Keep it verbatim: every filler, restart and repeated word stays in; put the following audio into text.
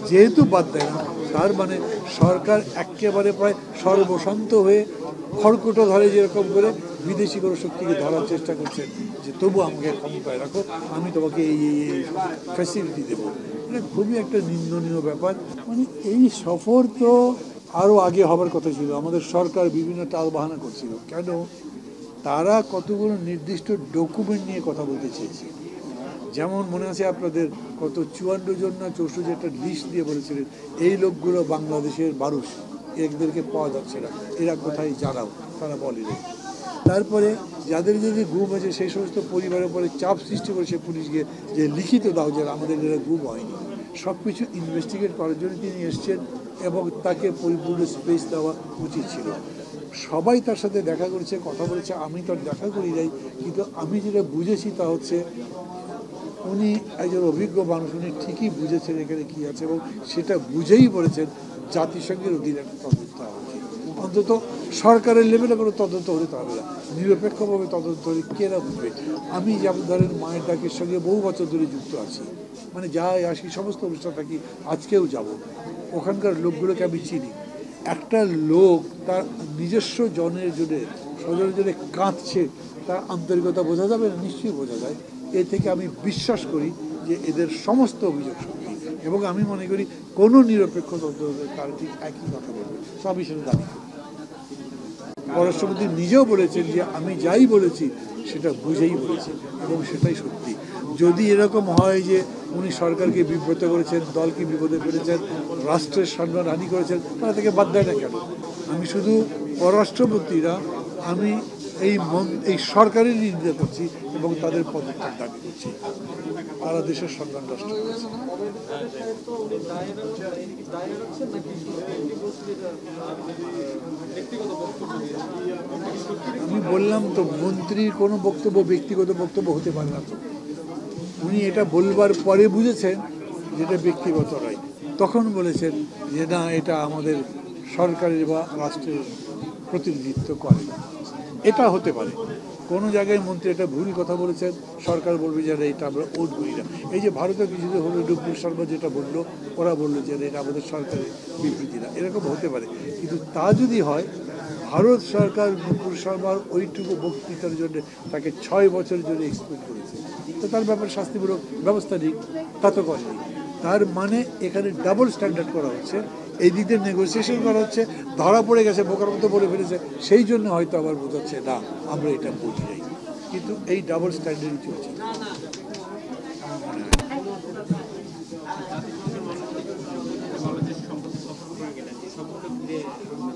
যেহেতু বাদ দেয় না, তার মানে সরকার একেবারে প্রায় সর্বশান্ত হয়ে খড়কুটো ধরে যেরকম করে বিদেশি কোনো শক্তিকে ধরার চেষ্টা করছে, যে তবু আমাকে ক্ষমতায় রাখো, আমি তোমাকে এই এই এই ফ্যাসিলিটি দেবো। মানে খুবই একটা নিন্দনীয় ব্যাপার। মানে এই সফর তো আরও আগে হবার কথা ছিল। আমাদের সরকার বিভিন্ন টাল বাহানা করছিল। কেন? তারা কতগুলো নির্দিষ্ট ডকুমেন্ট নিয়ে কথা বলতে চেয়েছে। যেমন মনে আছে আপনাদের, কত চুয়ান্ন জন না চৌষট্টি একটা লিস্ট দিয়ে বলেছিলেন এই লোকগুলো বাংলাদেশের মানুষ, এদেরকে পাওয়া যাচ্ছে না, এরা কোথায় জানাও, তারা বলেনি। তারপরে যাদের যদি গুম হয়েছে সেই সমস্ত পরিবারের উপরে চাপ সৃষ্টি করেছে পুলিশকে, যে লিখিত দাও যে আমাদের এরা গুম হয়নি। সব কিছু ইনভেস্টিগেট করার জন্য তিনি এসছেন এবং তাকে পরিপূর্ণ স্পেস দেওয়া উচিত ছিল। সবাই তার সাথে দেখা করেছে, কথা বলেছে। আমি তার দেখা করি নাই, কিন্তু আমি যেটা বুঝেছি তা হচ্ছে উনি একজন অভিজ্ঞ মানুষ, উনি ঠিকই বুঝেছেন এখানে কী আছে এবং সেটা বুঝেই বলেছেন জাতিসংঘের অধীনে একটা তদন্ত হওয়া উচিত। অন্তত সরকারের লেভেলে কোনো তদন্ত হতে হবে না, নিরপেক্ষভাবে তদন্ত হলে কেনা বুঝবে। আমি যেমন ধরেন মায়ের ডাকের সঙ্গে বহু বছর ধরে যুক্ত আছি, মানে যাই আসি সমস্ত অনুষ্ঠান থাকি, আজকেও যাব। ওখানকার লোকগুলোকে আমি চিনি। একটা লোক তার নিজস্ব জনের জন্য, স্বজনের জন্য কাঁদছে, তার আন্তরিকতা বোঝা যাবে না? নিশ্চয়ই বোঝা যায়। এ থেকে আমি বিশ্বাস করি যে এদের সমস্ত অভিযোগ সত্যি, এবং আমি মনে করি কোনো নিরপেক্ষ তদন্ত তার ঠিক একই কথা বলবে। সব হিসেবে দাবি করি। পররাষ্ট্রমন্ত্রী নিজেও বলেছেন যে আমি যাই বলেছি সেটা বুঝেই বলেছি এবং সেটাই সত্যি। যদি এরকম হয় যে উনি সরকারকে বিব্রত করেছেন, দলকে বিপদে ফেলেছেন, রাষ্ট্রের সম্মান হানি করেছেন, তারা থেকে বাদ দেয় না কেন? আমি শুধু পররাষ্ট্রমন্ত্রীরা, আমি এই মন এই সরকারের নিন্দা করছি এবং তাদের পদত্যাগ দাবি করছি। তারা দেশের সম্মান নষ্ট করেছে। আমি বললাম তো, মন্ত্রীর কোনো বক্তব্য ব্যক্তিগত বক্তব্য হতে পারে না। তো উনি এটা বলবার পরে বুঝেছেন যেটা ব্যক্তিগত নয়, তখন বলেছেন যে না, এটা আমাদের সরকারের বা রাষ্ট্রের প্রতিনিধিত্ব করে না। এটা হতে পারে কোনো জায়গায় মন্ত্রী এটা ভুল কথা বলেছেন, সরকার বলবে যে এটা আমরা ওট করি না। এই যে ভারতের কিছুদিন হলো ডুপুর শর্মা যেটা বললো, ওরা বললো যে এটা আমাদের সরকারের বিবৃতি না। এরকম হতে পারে, কিন্তু তা যদি হয়, ভারত সরকার নুপুর শর্মার ওইটুকু বক্তৃতার জন্য তাকে ছয় বছরের জন্য এক্সপেন্ড করেছে, তো তার ব্যাপারে শাস্তিমূলক ব্যবস্থা নিক। তা তো করেনি। তার মানে এখানে ডাবল স্ট্যান্ডার্ড করা হচ্ছে, এই দিক দিয়ে নেগোসিয়েশন করা হচ্ছে, ধরা পড়ে গেছে, বোকার মতো বলে ফেলেছে, সেই জন্য হয়তো আবার বোঝাচ্ছে না আমরা এটা বলি নাই। কিন্তু এই ডাবল স্ট্যান্ডার্ডই চলছে। আমার মনে হয়